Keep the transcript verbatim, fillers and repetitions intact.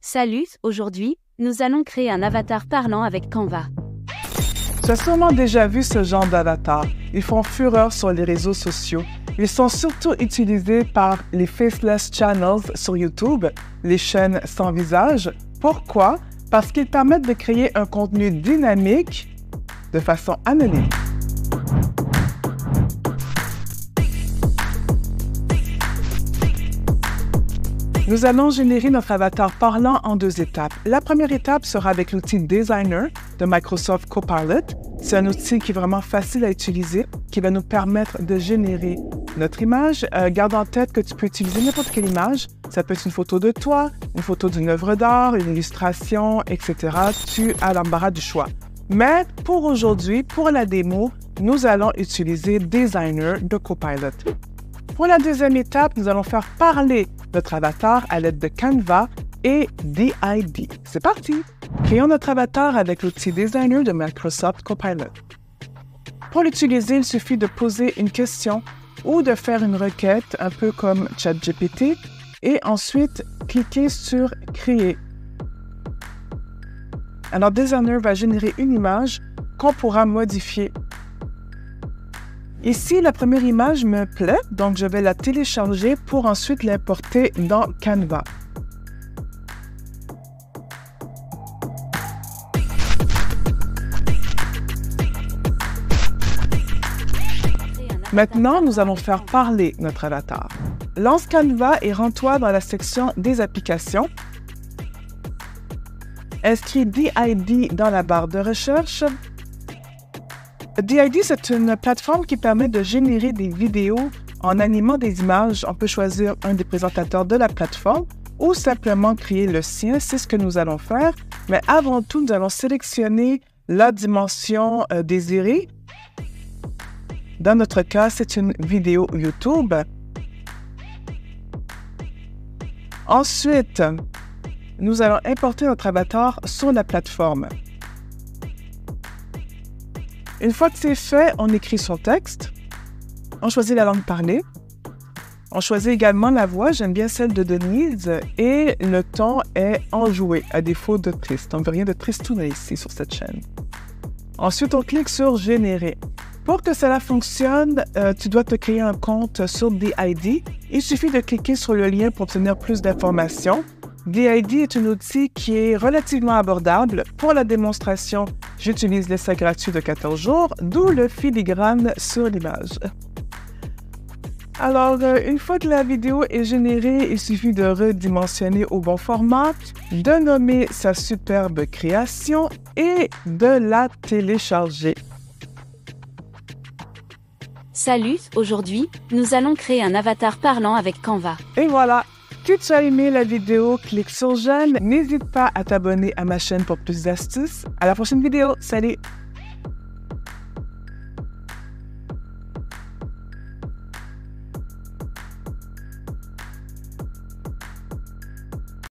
Salut, aujourd'hui, nous allons créer un avatar parlant avec Canva. Tu as sûrement déjà vu ce genre d'avatar. Ils font fureur sur les réseaux sociaux. Ils sont surtout utilisés par les Faceless Channels sur YouTube, les chaînes sans visage. Pourquoi? Parce qu'ils permettent de créer un contenu dynamique de façon anonyme. Nous allons générer notre avatar parlant en deux étapes. La première étape sera avec l'outil Designer de Microsoft Copilot. C'est un outil qui est vraiment facile à utiliser, qui va nous permettre de générer notre image. Euh, garde en tête que tu peux utiliser n'importe quelle image. Ça peut être une photo de toi, une photo d'une œuvre d'art, une illustration, et cetera. Tu as l'embarras du choix. Mais pour aujourd'hui, pour la démo, nous allons utiliser Designer de Copilot. Pour la deuxième étape, nous allons faire parler notre avatar à l'aide de Canva et D I D. C'est parti! Créons notre avatar avec l'outil Designer de Microsoft Copilot. Pour l'utiliser, il suffit de poser une question ou de faire une requête, un peu comme ChatGPT, et ensuite cliquer sur « Créer ». Alors, Designer va générer une image qu'on pourra modifier. Ici, la première image me plaît, donc je vais la télécharger pour ensuite l'importer dans Canva. Maintenant, nous allons faire parler notre avatar. Lance Canva et rends-toi dans la section des applications. Inscris D I D dans la barre de recherche. D I D, c'est une plateforme qui permet de générer des vidéos en animant des images. On peut choisir un des présentateurs de la plateforme ou simplement créer le sien. C'est ce que nous allons faire. Mais avant tout, nous allons sélectionner la dimension euh, désirée. Dans notre cas, c'est une vidéo YouTube. Ensuite, nous allons importer notre avatar sur la plateforme. Une fois que c'est fait, on écrit son texte. On choisit la langue parlée. On choisit également la voix. J'aime bien celle de Denise. Et le ton est enjoué, à défaut de triste. On ne veut rien de tristounet ici sur cette chaîne. Ensuite, on clique sur « Générer ». Pour que cela fonctionne, euh, tu dois te créer un compte sur D I D. Il suffit de cliquer sur le lien pour obtenir plus d'informations. D I D est un outil qui est relativement abordable. Pour la démonstration, j'utilise l'essai gratuit de quatorze jours, d'où le filigrane sur l'image. Alors, euh, une fois que la vidéo est générée, il suffit de redimensionner au bon format, de nommer sa superbe création et de la télécharger. Salut, aujourd'hui, nous allons créer un avatar parlant avec Canva. Et voilà! Si tu as aimé la vidéo, clique sur j'aime. N'hésite pas à t'abonner à ma chaîne pour plus d'astuces. À la prochaine vidéo. Salut!